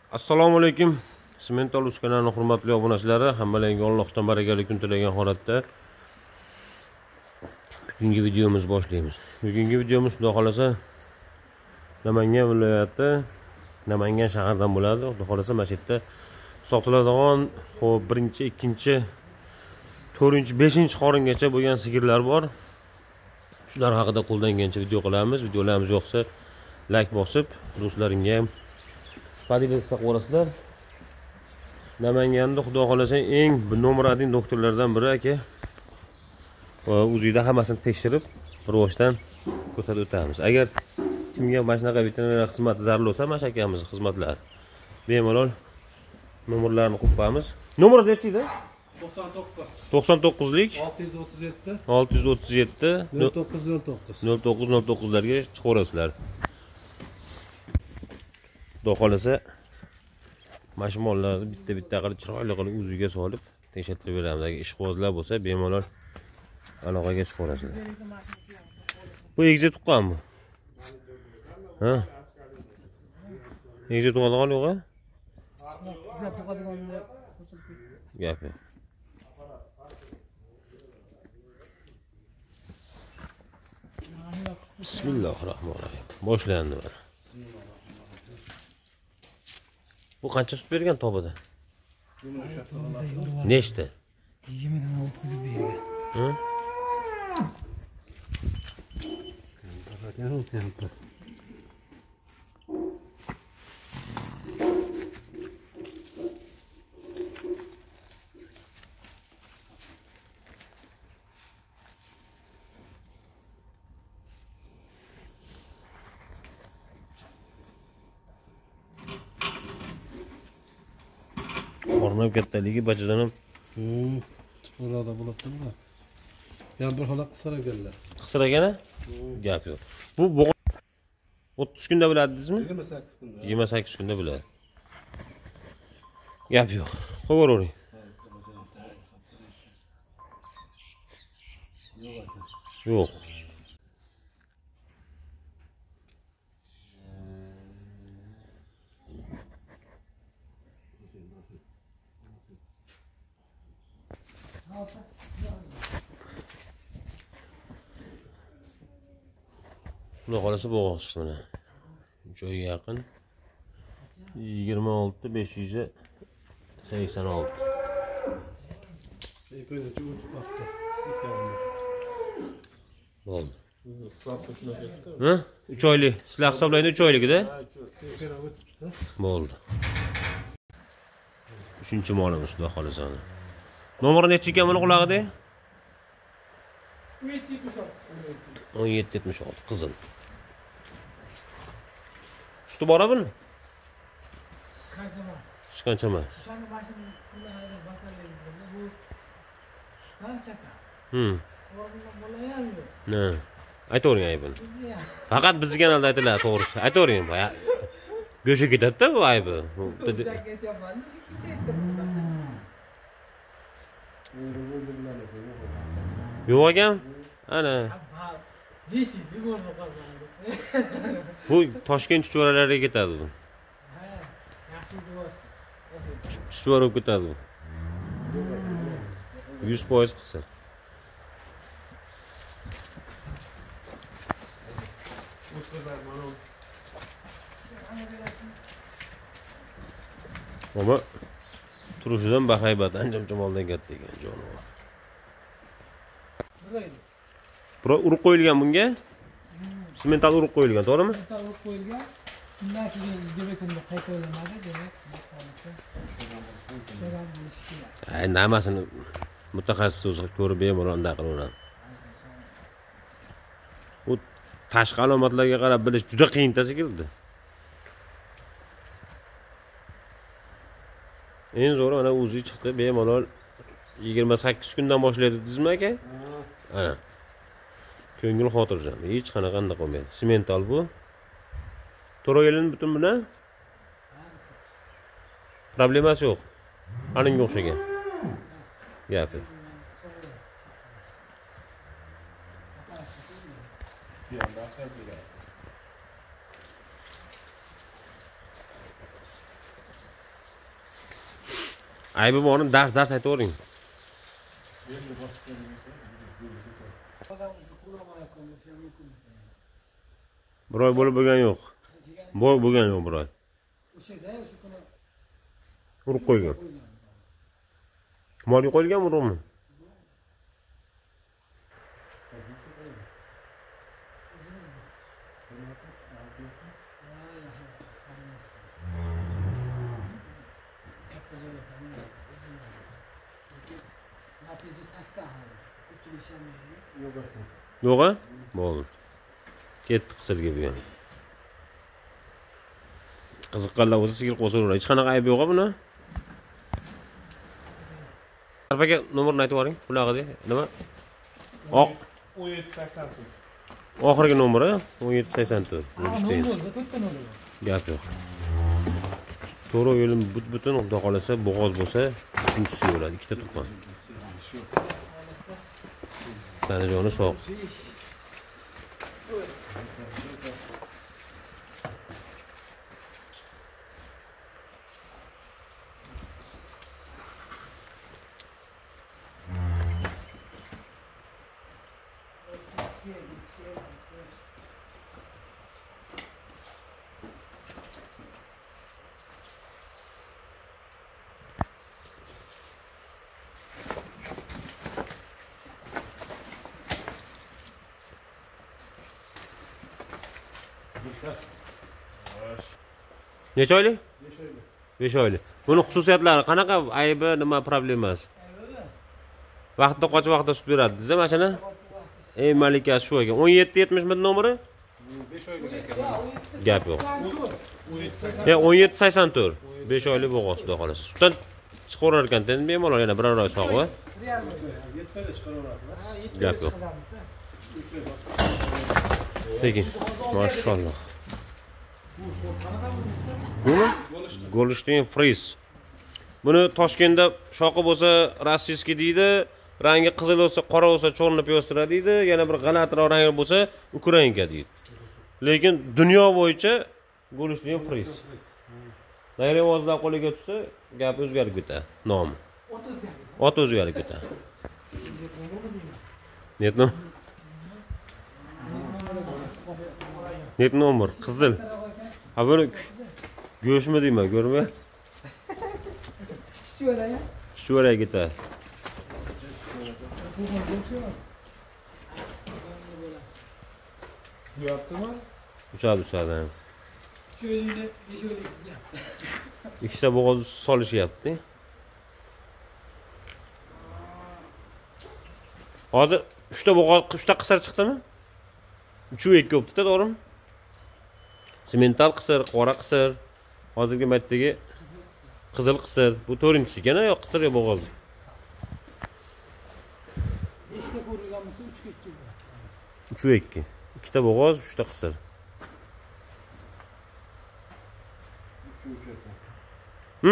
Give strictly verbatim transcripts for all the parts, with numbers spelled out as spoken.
Assalomu alaykum. Semental uz kanalining hurmatli obunachilari, hammalarga Allohdan barakali kun tilagan holatda bugungi videomiz boshlaymiz. Bugungi videomiz xudo xolasa Namangan viloyati, Namangan shahardan bo'ladi. Xudo xolasa mana shu yerda sotiladigan xo'p birinchi, ikkinchi, to'rtinchi, beshinchi qoringacha bo'lgan sigirlar bor. Shular haqida qo'ldan kelgancha video qilamiz. Videolarimiz yoqsa like bosib, do'stlaringga ham Fadilat saqlasizlar. Namanganda xudo xolasa eng nomer bir doktorlardan biri aka. O'zida hammasini tekshirib, rivojdan ko'rsatib o'tamiz. Agar kimga mana shunaqa veterinariya xizmati zarur bo'lsa, mana akamiz xizmatlari bemalol nomerlarini qo'yamiz. Nomer nechi edi? to'qson to'qqiz. to'qson to'qqizlik olti yuz o'ttiz yetti. olti yuz o'ttiz yetti nol to'qqiz nol to'qqiz. nol to'qqiz nol to'qqiz larga chiqaverasizlar. Xudo xolasa mashmonlarni bitta-bitta qilib chiroyli qilib o'ziga solib tekshirtirib beramiz. Agar ishqibozlar bo'lsa, bemalol aloqaga chiqaverasizlar. Bu egizak tuqqanmi? Ha? Egizak tuqqan yo'q-a? Egizak tuqqanmi? Gapi. Bismillahirrohmanirrohim. Boshlandi mana. Bu qancha sut bergan tobada? Nechta? yigirma dan o'tkazib bergan. Ha? Qornab kattaligi bachadan ham Bo'ladi, bo'ladimi? Yana bir xola qisar ekanlar. qisir ekana? Gap yo'q. Bu o'ttiz kunda biladingizmi? yigirma sakkiz kunda. yigirma sakkiz kunda biladi. Gap yo'q. Qo'yavering. Yo'q. Xudo xolasa bo'g'oz mana. Joyga yaqin yigirma olti besh yuz sakson olti. Ikkinchi o'tib qoldi. Bo'ldi. Ha? uch oylik. Sizlar hisoblaydi uch oyligida? Bo'ldi. uchinchi molimiz xudo xolasa. Nomeri necha ekan buni qulog'ida? o'n yetti yetmish olti qizil. Suti bora buni? Qancha emas. Hech qancha emas. O'shani mashina pullarga basalaydi. Bu sutdan chaka. Hmm. O'rnidan bola ham yo'q. Ne? Aytavering aybini. Bizi ham. Faqat bizga kanalda aytiladi, to'g'risi. Aytavering. Go'sha ketadi-da bu aybi. O'sha ketyapman-da, shu kechayapti. Yo'q ekan. Ana. Besh yil bo'ldi qolgan. Bu Toshkent chuchvaralariga ketadi bu. Ha, yaxshi duos. Chuchvar olib ketadi bu. yuz foiz qisir. Ama turushidan bahaybat, anjom-jamoldan katta ekan jonivor. Buraydi. Bura urib qo'yilgan bunga? Semental urib qo'yilgan, to'g'rimi? Semental urib qo'yilgan. Undan keyin yigirma kunda qayta o'ylanadi, demak, shundan bo'lishi kerak. Ay, namasini mutaxassis o'zi ko'rib bemalol unda qilaveradi. Bu tashqi alomatlarga qarab bilish juda qiyin tashkildi. Eng zo'ri ana o'zi chiqdi, bemalol yigirma sakkiz kundan boshlaydi dedingizmi aka? Ana. Ko'ngil xotirjam, hech qanaqa qolmaydi. Semental bu. To'royelin butun buni? Problemasi yo'q. Aningga o'xshagan. Gapi. Aybi borni dars dars aytavering. Bir oy bo'lib bo'lgan yo'q. Boy bo'lgan yo'q bir oy. O'shada o'sha kuni Urib qo'ygan. Molga qo'yilgan urug'mi? natija sakson ko'pchilik ishlamaydi. Yo'q a? Bo'ldi. Ketdi qisirga bu ham. Qiziqqanlar bo'lsa sigir qo'saveradi. Hech qanaqa aybi yo'q a buni. Arpaga nomerini aytib yuboring. Bunaqada nima? Oq o'n yetti sakson to'rt. oxirgi nomeri o'n yetti sakson to'rt. Nol bo'ldi, to'rtta nol bo'ldi. Gap yo'q. To'g'ri yo'lim but-butun xudo xolasa bo'g'oz bo'lsa, uchinchisi bo'ladi. Ikkita tuqqan. Tanajoni sog'. Necha oylik? besh oylik. Buni xususiyatlari qanaqa? Aybi nima, problemasi? Vaqtda qochib vaqtda sut beradi. Siz mana shuni? Ey malikasi shu ekan. o'n yetti yetmish bir nomeri? besh oylik ekan. Gap yo'q. Ya o'n yetti sakson to'rt. besh oylik bo'g'oz xudo xolasa. Sutdan chiqaverar ekan, endi bemalol yana biror oy sog'ib. yetti oyda chiqaraverasiz. Gap yo'q. Tekin. Mashalloh. Buni Golshtin Fris. Buni Toshkentda shoqi bo'lsa rossiyskiy deydi, rangi qizil bo'lsa, qora bo'lsa chorni pyostra deydi, yana bir g'alatiroq rangi bo'lsa Ukrainka deydi. Lekin dunyo bo'yicha Golshtin Fris. Nayrevozlar qo'liga tushsa, gap o'zgarib ketadi, nomi. Ot o'zgarib ketadi. Net nom. Net nomer qizil. Ha buni go'shmi deyman, ko'rma. Shu yerga ketadi. Uyaptimi? Usadi, usadi. Shu yo'lni besh oylik sizyapti. Ikkita bo'g'oz solishyapti. Hozir uchta bo'g'oz, uchta qisir chiqdimi? uch ikki bo'libdi-da, to'g'rimi? Semental qisir, qora qisir, hozirgi paytdagi qizil qisir. Bu to'rtinchisi ekan, yo qisir yo bo'g'oz. beshta ko'rilgan bo'lsa uch ikki. uch ikki. Ikkita bo'g'oz, uchta qisir. Hm?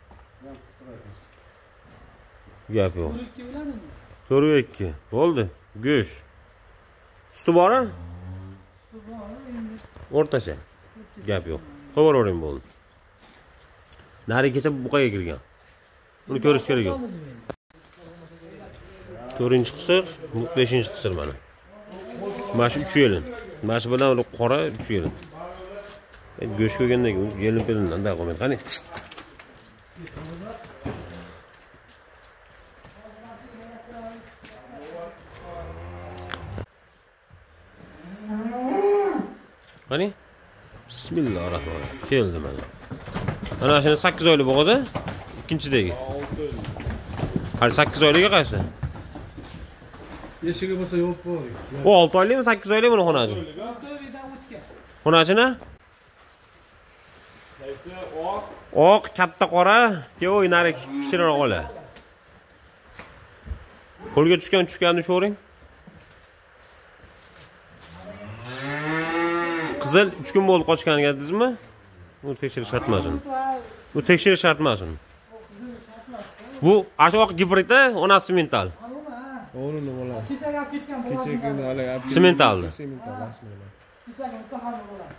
Gap yo'q. to'rt ikki biladimi? to'rt ikki. Bo'ldi. Go'sh. Suti bormi? Suti bor endi. O'rtacha. Gap yo'q. Qo'yavering bo'ldi. Nari kecha buqaga kirgan. Buni ko'rish kerak yo'q. to'rtinchi qisir, beshinchi qisir mana. Mana shu uch yelin. Mana shu bilan qora uch yelin. Go'sht ko'rgandan keyin yelin pelindan da qo'ymaydi. Qani. Qani? Bismillahirrohmanirrohim. Keldi mana. Mana shuni sakkiz oylik bo'g'oz-a? Ikkinchidagi. Hali sakkiz oyliga qaysi? Eshigi bo'lsa yo'q bo'y. O olti oylikmi, sakkiz oylik buni xonachi? olti oylikdan o'tgan. Xonachini? Qaysi oq? Oq, katta qora, kevoy nari kichikroq ola. Qo'lga tushgan tushganni sho'ring. Qizil uch kun bo'ldi qochganiga dedingizmi? Bu tekshirish shart emas. Bu tekshirish shart emas. Bu ashoq gibrid-a, onasi semental. O'g'li nima bo'ladi? Kechaga olib ketgan bo'ladi. Kechagina hali Sementalni. Semental mashina bo'ladi. Kechaga imtihon bo'ladi.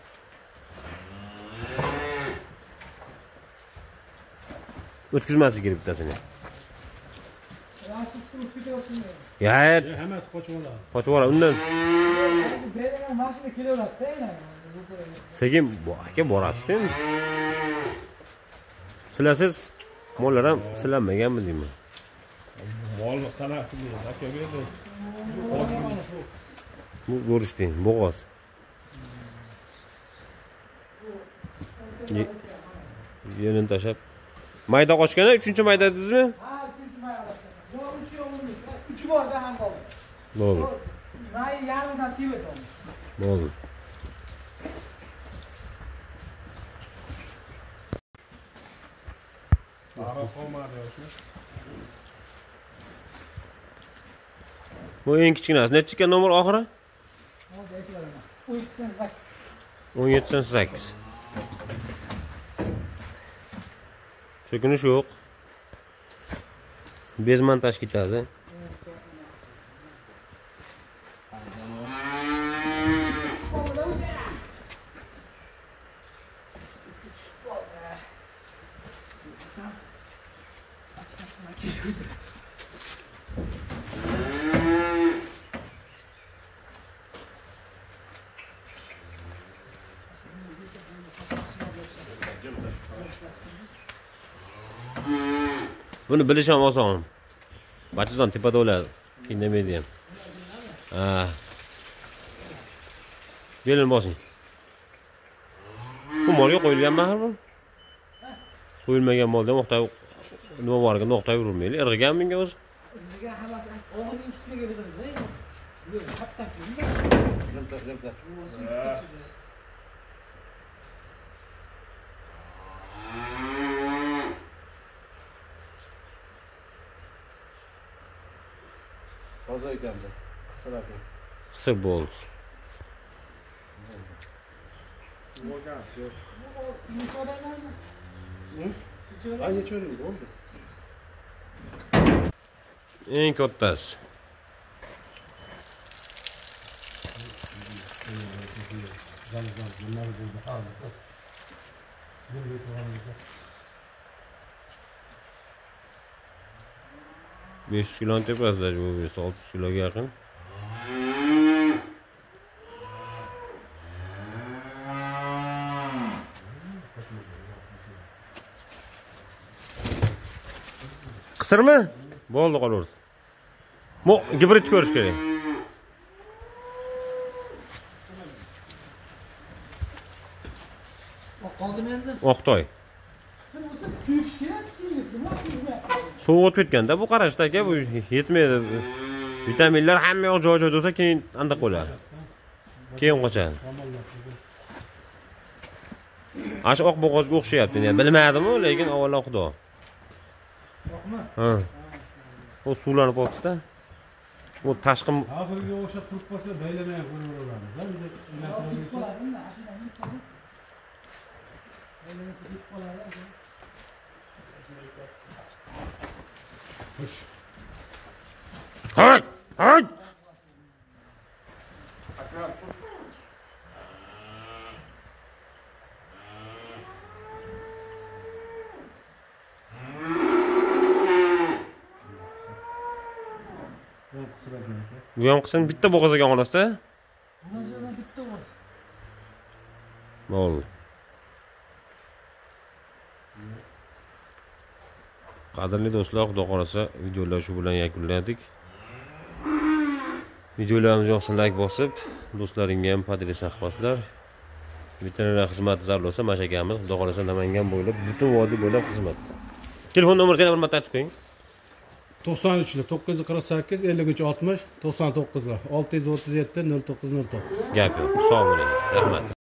O'tkazmasi kerak bittasini. Rashid turib ketaversin. Ya, Hammasi qochib oladi. qochib yuboradi undan. Beragan mashina kelaveradi-da. Sekin bu aka borasiz-da. Sizlarsiz mollar ham silanmaganmi deyman. Molni qanaqasi deydi, aka berdi. Bu ko'rishding, bo'g'oz. Yerini tashlab. Mayda qochgani uchinchi mayda dedingizmi? Ha, uchinchi may olasiz. Yo, uch yo'g'imiz. uch borda ham qoldi. Bo'ldi. May yarmidan tibet oldi. Bo'ldi. Ara qolmadi yo'qmi? Bu eng kichkinasi. Necha ekan nomer oxiri? Hozir aytaveraman. o'n yetti sakkiz. o'n yetti sakkiz. So'kinish yo'q. Bezmontaj ketadi. Buni bilish ham oson. Bachizon tepada o'ladi. Qiynamaydi ham. Ha. Belini bosing. Bu molga qo'yilgan mahar bu? Qo'yilmagan molda nuqta nima borga nuqta urmayli. Irg'gan menga o'zi. Irg'gan hammasi o'g'lining kichkinaga berdi-da. Yo'q, katta. Limta, limta. Toza ekan bu. Qisirab. Qisir bo'ldi. Bo'lgan. Necha odamlarmi? Ha, necha o'rin bo'ldi? Eng kattasi. besh yuz kiloni tepasida bu olti yuz kiloga yaqin. Qisirmi? Bo'ldi qolaversin. Bu gibrid ko'rish kerak. Qoldim endi. Oqtoy. Siz bo'lsa ko'kish kerak kiyingizmi? Sovuq o'tib ketganda bu qarashda aka bu yetmaydi. Vitaminlar hamma yoq joy-joyda bo'lsa keyin andiq bo'ladi. Keyin qochadi. Ash oq bo'g'ozga o'xshayapti. Yani bilmadim-ku, lekin avvalo xudo. Yo'qmi? Ha. O suvlanib qoldi-da. Bu tashqi Hozirga o'xshab turib qolsa baylamay qo'yaveramiz. Ha, biza Ketib qoladimi? Ashidan yetadi. Endi ketib qoladi. Xush. Hay! Hay! Bu ham qism bitta bo'g'ozaga olasizda? Bo'g'ozadan bitta bo'g'oz. Bo'ldi. Qadrli do'stlar, xudo xolasa videolar shu bilan yakunladik. Videolarimiz yoqsa like bosib, do'stlaringga ham podres qilsizlar. Veterinar xizmati zarur bo'lsa, mashakamiz xudo xolasa Namangan bo'ylab, butun vodiy bo'ylab xizmat. Telefon nomerini yana bir marta aytib qo'ying. to'qson uch to'qqiz yuz qirq sakkiz ellik uch oltmish to'qson to'qqiz olti yuz o'ttiz yetti nol to'qqiz nol to'qqiz. Gap yo'q. Sog' bo'ling. Rahmat.